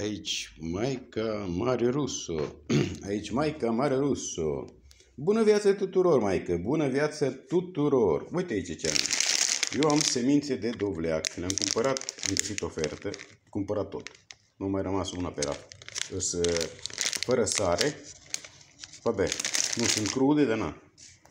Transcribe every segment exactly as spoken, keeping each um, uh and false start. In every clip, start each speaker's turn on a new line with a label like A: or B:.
A: Aici maica Mare Russo. Aici maica Mare Russo. Bună viață tuturor, maică! Bună viață tuturor! Uite aici ce am. Eu am semințe de dovleac. Le-am cumpărat, am găsit ofertă. Cumpărat tot. Nu mai rămas una pe raf. Sunt fără sare. Bă, nu sunt crude, dar na.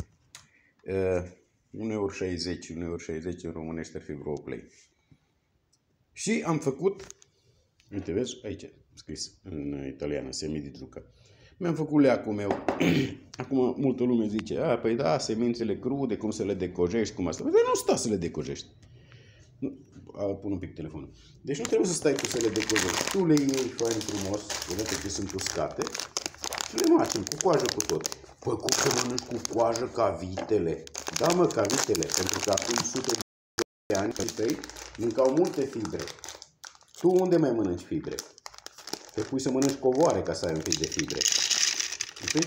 A: unu euro șaizeci, unu euro șaizeci în românește ar fi vreo play. Și am făcut, uite vezi, aici scris în italiană, semi di zucca. Mi-am făcut leacul meu. Acum multă lume zice, a, păi da, semințele crude, cum să le decojești, cum asta. Dar nu sta să le decojești. Nu, a, pun un pic telefonul. Deci nu trebuie să stai tu să le decojești. Tu le iei fain frumos, vedete că sunt uscate, și le macini cu coajă cu tot. Păi cum să mănânci cu coajă ca vitele? Da, mă, ca vitele, pentru că acum sute de ani tăi mâncau multe fibre. Tu unde mai mănânci fibre? Te pui să mănânci covoare ca să ai un pic de fibre. Deci,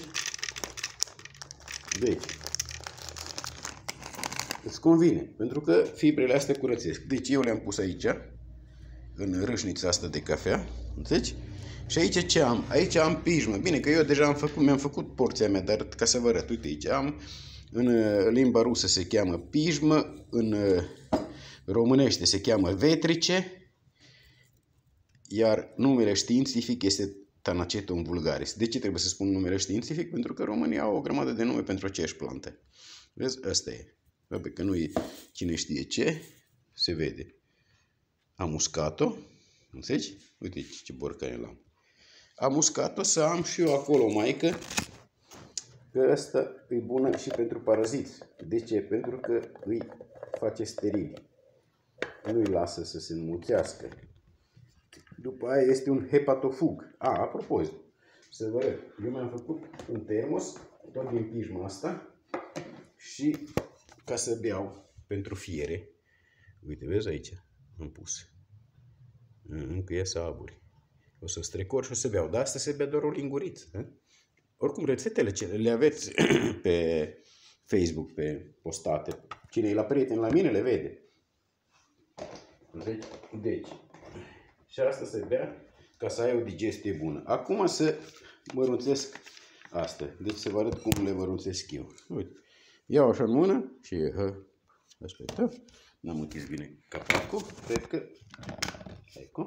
A: deci îți convine, pentru că fibrele astea curățesc. Deci eu le-am pus aici, în râșnița asta de cafea, înțelegi? Și aici ce am? Aici am pijmă. Bine că eu deja am făcut, mi-am făcut porția mea, dar ca să vă arăt, uite aici am, în limba rusă se cheamă pijmă, în românește se cheamă vetrice, iar numele științific este Tanacetum vulgaris. De ce trebuie să spun numele științific? Pentru că românii au o grămadă de nume pentru aceeași plantă. Vezi? Asta e. Bă, că nu e cine știe ce, se vede. Am uscat-o, înțelegi? Uite ce borcane l-am. Am uscat-o să am și eu acolo, maică, că asta e bună și pentru paraziți. De ce? Pentru că îi face steril. Nu îi lasă să se înmulțească. După aia este un hepatofug. A, apropo, să vă arăt. Eu mi-am făcut un termos, tot din pijma asta, și ca să beau pentru fiere. Uite, vezi aici? Am pus. Încă ies aburi. O să strecor și o să beau. Dar asta se bea doar o linguriță. He? Oricum, rețetele cele le aveți pe Facebook, pe postate. Cine e la prieten la mine le vede. Deci, deci și asta se bea ca să ai o digestie bună. Acum să mărunțesc asta. Deci să vă arăt cum le mărunțesc eu. Uite. Iau așa în mână și hă, aspetta. N-am închis bine capacul. Cred că ecco.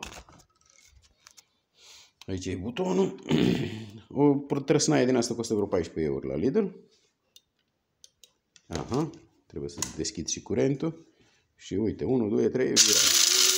A: Aici e butonul. O trăsnaie din asta costă vreo paisprezece euro la Lidl. Aha. Trebuie să deschid și curentul. Și uite, unu, doi, trei, viraj.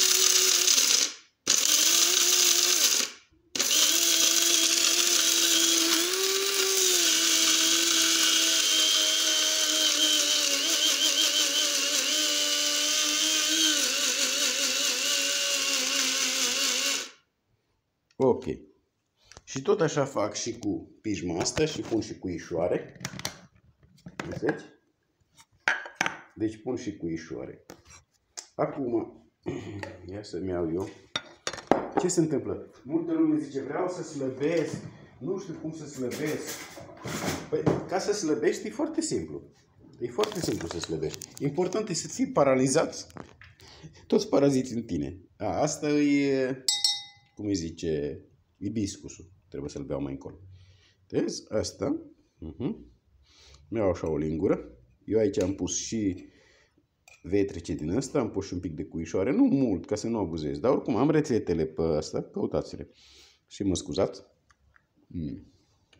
A: Ok. Și tot așa fac și cu pijma asta și pun și cu ișoare. Vedeți? Deci pun și cu ișoare. Acum, ia să-mi iau eu. Ce se întâmplă? Multă lume zice, vreau să slăbesc, nu știu cum să slăbesc. Păi, ca să slăbești e foarte simplu. E foarte simplu să slăbești. Important e să fii paralizat. Toți paraziți în tine. A, asta e, cum îi zice, ibiscusul. Trebuie să-l beau mai încolo. Vezi? Asta. Uh-huh. Mi-au așa o lingură. Eu aici am pus și vetrice din asta, am pus și un pic de cuișoare, nu mult, ca să nu abuzez, dar oricum am rețetele pe asta, căutați-le. Și mă scuzați. Mm.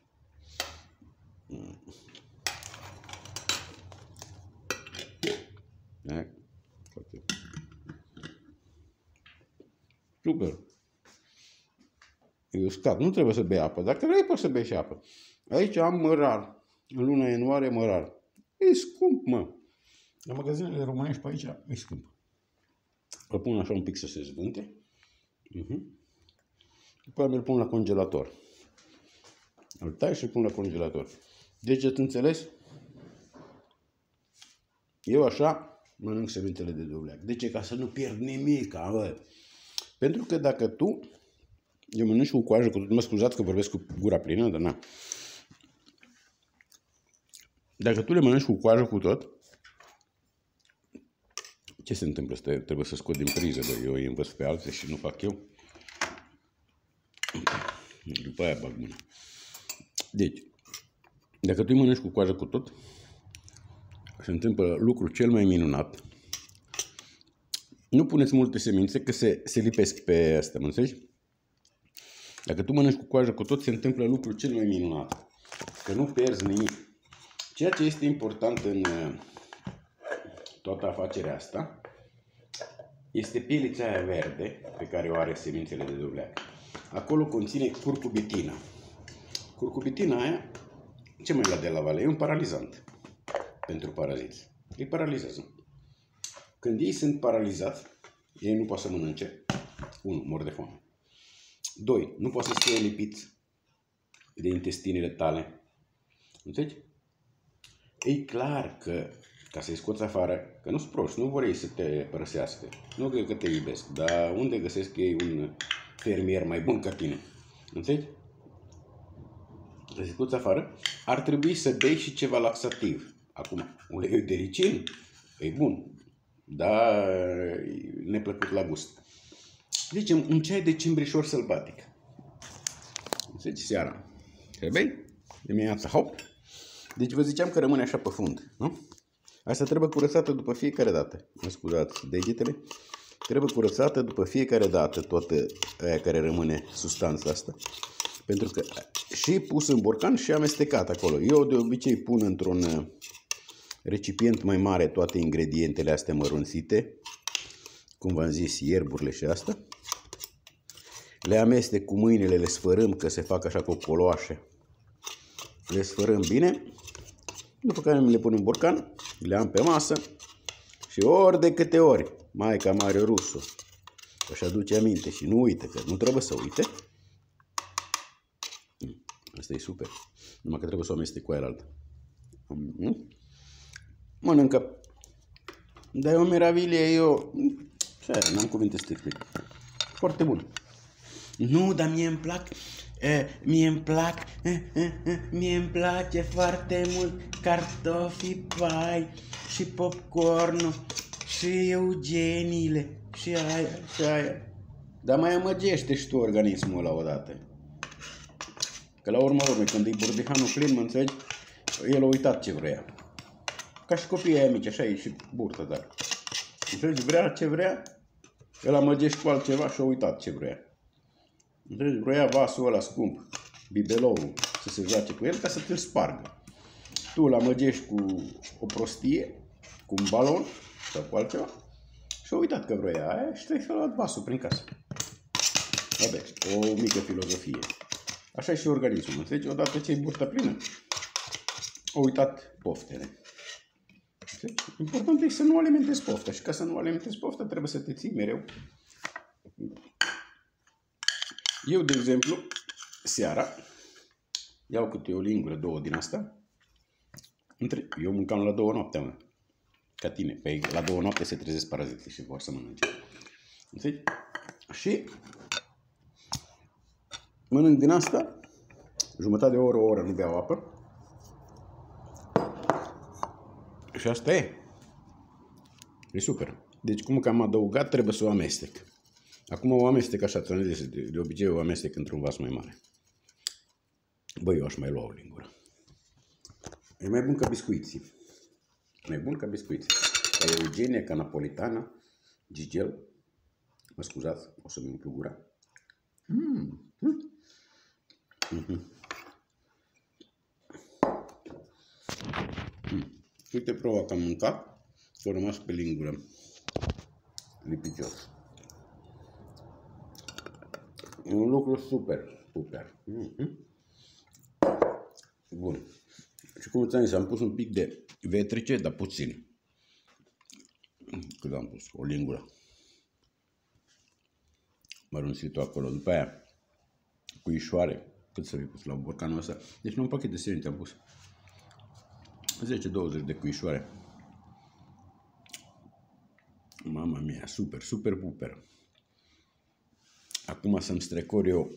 A: Mm. Super. E uscat, nu trebuie să bei apă, dacă vrei poți să bei și apă. Aici am mărar, în luna ianuarie mărar. E scump, mă. La magazinele românești pe aici e scump. Îl pun așa un pic să se zvânte. Uh-huh. După aceea îl pun la congelator. Îl tai și îl pun la congelator. Deci, ați înțeles? Eu așa mănânc semințele de dovleac. De ce? Ca să nu pierd nimic, bă. Pentru că dacă tu, eu mănânc cu coajă, cu tot, mă scuzați că vorbesc cu gura plină, dar na. Dacă tu le mănânci cu coajă cu tot, ce se întâmplă? Trebuie să scot din priză, bă. Eu îi învăț pe alții și nu fac eu. După aia bag mâna. Deci, dacă tu îi mănânci cu coajă cu tot, se întâmplă lucrul cel mai minunat. Nu puneți multe semințe, că se, se lipesc pe astea, mă înțelegi? Dacă tu mănânci cu coajă cu tot, se întâmplă lucrul cel mai minunat. Că nu pierzi nimic. Ceea ce este important în toată afacerea asta este pielița aia verde pe care o are semințele de dovleac. Acolo conține curcubitină. Curcubitina aia, ce mai la de la vale? E un paralizant pentru paraziți. Îi paralizează. Când ei sunt paralizați, ei nu pot să mănânce. unu. Mor de foame. doi. Nu pot să fie lipiți de intestinele tale. Înțelegi? E clar că, ca să-i scoți afară, că nu-s proști, nu vor ei să te părăsească. Nu cred că te iubesc, dar unde găsesc ei un fermier mai bun ca tine? Înțelegi? Să-i scoți afară, ar trebui să bei și ceva laxativ. Acum, uleiul de ricin e bun, dar e neplăcut la gust. Deci, un ceai de cimbrișor sălbatic. Înțelegi? Seara. Trebuie? Dimineața, hop. Deci vă ziceam că rămâne așa pe fund, nu? Asta trebuie curățată după fiecare dată. Mă scuzați degetele. Trebuie curățată după fiecare dată toată aia care rămâne substanța asta. Pentru că și pus în borcan și amestecat acolo. Eu de obicei pun într-un recipient mai mare toate ingredientele astea mărunțite. Cum v-am zis, ierburile și asta. Le amestec cu mâinile, le sfărâm, că se fac așa cocoloașe. Le sfărâm bine. După care le pun în borcan, le am pe masă și ori de câte ori maica Mario Russo își aduce aminte și nu uite, că nu trebuie să uite. Asta e super. Numai că trebuie să o amestec cu aia altă. Mănâncă. Dar e o meravilie, eu... n-am cuvinte să te explic. Foarte bun. Nu, dar mie îmi plac... Uh, mie îmi plac, uh, uh, uh, mie îmi place foarte mult cartofii pai și popcornul și eugeniile și aia și aia. Dar mai amăgește și tu organismul la odată. Că la urmă urmei, când e burdihanul plin, mă înțelegi, el a uitat ce vrea. Ca și copiii aia mici, așa e și burtă, dar. Înțelegi, vrea ce vrea, îl amăgești cu altceva și a uitat ce vrea. Deci vroia vasul ăla scump, bibeloul, să se joace cu el ca să te-l spargă. Tu îl amăgești cu o prostie, cu un balon sau cu altceva și a uitat că vroia aia și te-ai luat vasul prin casă. Aveți o mică filozofie. Așa e și organismul, înțelegi? Odată ce e burta plină, a uitat poftele. Înțelegi? Important e să nu alimentezi pofta și ca să nu alimentezi pofta trebuie să te ții mereu. Eu, de exemplu, seara, iau câte o lingură, două din asta. Eu mâncam la două noaptea, mă. Ca tine. Păi la două noapte se trezesc paraziții și vor să mănânce. Înțelegi? Și mănânc din asta, jumătate de oră, o oră, nu beau apă. Și asta e. E super. Deci cum că am adăugat, trebuie să o amestec. Acum o amestec așa, de, de obicei o amestec într-un vas mai mare. Băi, eu aș mai lua o lingură. E mai bun ca biscuiții. Mai bun ca biscuiții. Ca Eugenia, ca Napolitana, Gigel. Mă scuzați, o să-mi umplu gura. Mm. Mm. Mm-hmm. Mm. Uite proba că am mâncat și a rămas pe lingură lipicios. E un lucru super, super. Mm-hmm. Bun. Și cum ți-am zis, am pus un pic de vetrice, dar puțin. Cât am pus? O lingură. Mărunțit-o acolo. După aia, cuișoare. Cât să fi pus la borcanul ăsta? Deci nu un pachet de semințe am pus. zece douăzeci de cuișoare. Mama mia, super, super, puper. Acum să-mi strecor eu,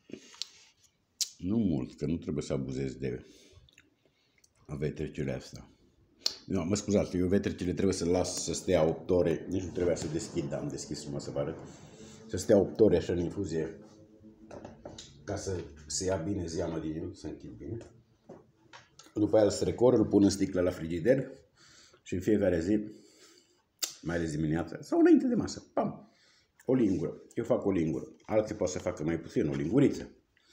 A: nu mult, că nu trebuie să abuzez de vetricile astea. Nu, mă scuzați, eu vetricile trebuie să las să stea opt ore, nici nu trebuia să deschid, dar am deschis frumos să vă arăt. Să stea opt ore așa în infuzie ca să se ia bine zeama din el, să închid bine. După aia îl strecor, îl pun în sticlă la frigider și în fiecare zi, mai ales dimineața sau înainte de masă, pam, o lingură. Eu fac o lingură. Alții pot să facă mai puțin, o linguriță.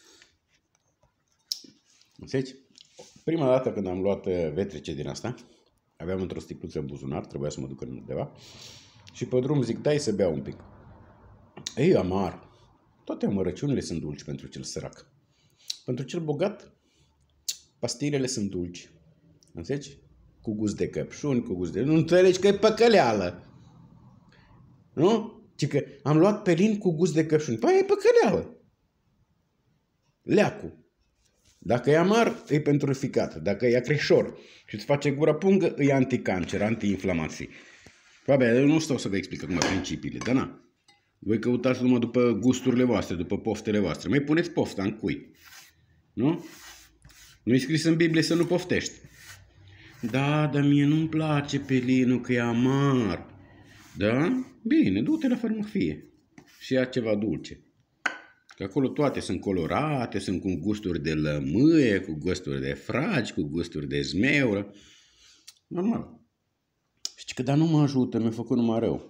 A: Înțelegi? Prima dată când am luat vetrece din asta, aveam într-o sticluță în buzunar, trebuia să mă duc undeva și pe drum zic, dai să beau un pic. Ei, amar. Toate amărăciunile sunt dulci pentru cel sărac. Pentru cel bogat, pastilele sunt dulci. Înțelegi? Cu gust de căpșuni, cu gust de... Nu înțelegi că e păcăleală. Nu? Ci că am luat pelin cu gust de căpșuni. Păi e păcăleală. Leacu. Dacă e amar, e pentru ficat. Dacă e acrișor și îți face gura pungă, e anticancer, antiinflamații. Probabil, eu nu stau să vă explic acum principiile, dar na. Voi căutați numai după gusturile voastre, după poftele voastre. Mai puneți pofta în cui. Nu? Nu-i scris în Biblie să nu poftești. Da, dar mie nu-mi place pelinul că e amar. Da? Bine, du-te la farmafie și ia ceva dulce. Că acolo toate sunt colorate, sunt cu gusturi de lămâie, cu gusturi de fragi, cu gusturi de zmeură. Normal. Știi că dar nu mă ajută, mi-a făcut numai rău.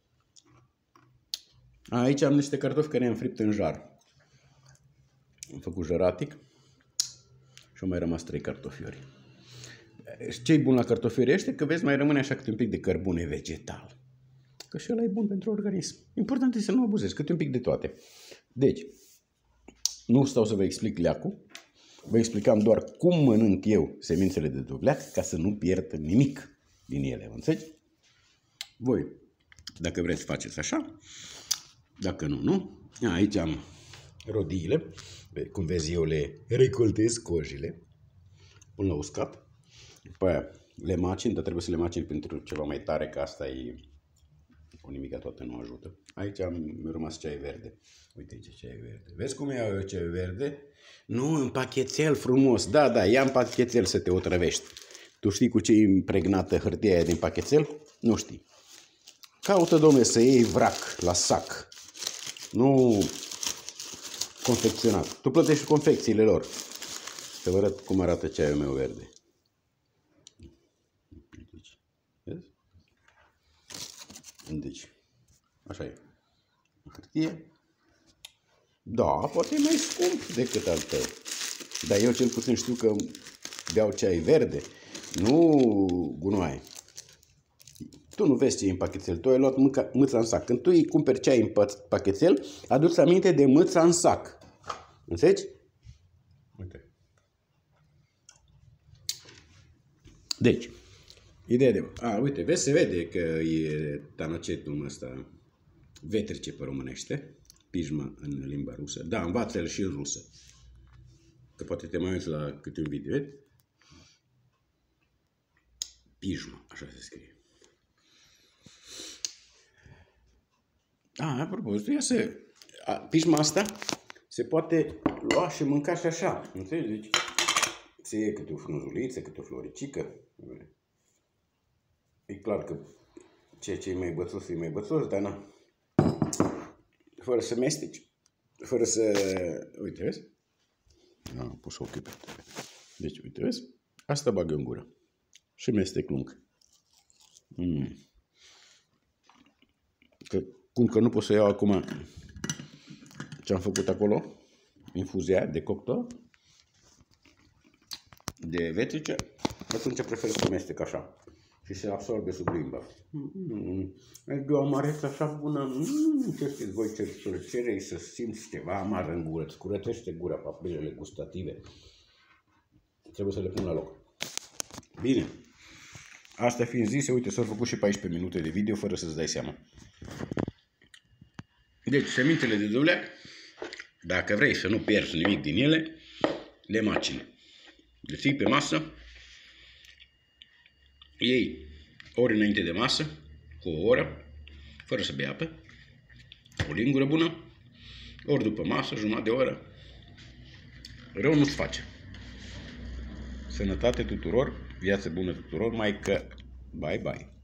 A: Aici am niște cartofi care i-am fript în jar. Am făcut jăratic și au mai rămas trei cartofiori. Ce-i bun la cartofiori ăștia? Că vezi, mai rămâne așa câte un pic de cărbune vegetal. Că și ăla e bun pentru organism. Important este să nu abuzezi, câte un pic de toate. Deci, nu stau să vă explic leacul. Vă explicam doar cum mănânc eu semințele de dovleac ca să nu pierd nimic din ele. Înțelegi? Voi, dacă vreți, faceți așa. Dacă nu, nu. Aici am rodiile. Cum vezi, eu le recoltez cojile. Pun la uscat. După aia le macin, dar trebuie să le macin pentru ceva mai tare, că asta e o nimica toată, nu ajută. Aici am rămas ceai verde. Uite aici ceai verde. Vezi cum iau eu ceai verde? Nu, în pachetel frumos. Da, da, ia în pachetel să te otrăvești. Tu știi cu ce e impregnată hârtia aia din pachetel? Nu știi. Caută, domne, să iei vrac la sac. Nu confecționat. Tu plătești confecțiile lor. Să vă arăt cum arată ceaiul meu verde. Deci, vezi? Deci, așa e. Hârtie. Da, poate e mai scump decât al tău. Dar eu cel puțin știu că beau ceai verde, nu gunoaie. Tu nu vezi ce e în pachetel, tu ai luat mâca, mâța în sac. Când tu îi cumperi ceai în pachetel, adu-ți aminte de mâța în sac. Înțelegi? Uite. Deci, ideea de... A, uite, vezi, se vede că e tanacetul ăsta vetrece pe românește, pijma în limba rusă. Da, învață-l și în rusă. Că poate te mai uiți la câte un video. Pijma, așa se scrie. A, apropo, ia să... A, pijma asta se poate lua și mânca și așa. Înțelegi? Deci, se iei câte o frunzuliță, câte o floricică. E clar că ceea ce e mai bățos e mai bățos, dar na. Fără să mesteci. Fără să... Uite, vezi? Da, am pus ochii pe tine. Deci, uite, vezi? Asta bag eu în gură. Și mestec lung. Mm. Că, cum că nu pot să iau acum ce am făcut acolo? Infuzia de cocktail de vetrice. Atunci prefer să mestec așa. Și se absorbe sub limba. Mm. E de o amareță așa bună. Mm. Ce știți voi, ce plăcere să simți ceva amar în gură. Îți curățește gura, papilele gustative. Trebuie să le pun la loc. Bine. Asta fiind zise, uite, s-au făcut și paisprezece minute de video fără să-ți dai seama. Deci, semințele de dovleac, dacă vrei să nu pierzi nimic din ele, le macini. Le ții pe masă, iei ori înainte de masă, cu o oră, fără să bei apă, o lingură bună, ori după masă, jumătate de oră. Rău nu-ți face. Sănătate tuturor, viață bună tuturor, mai că bye bye.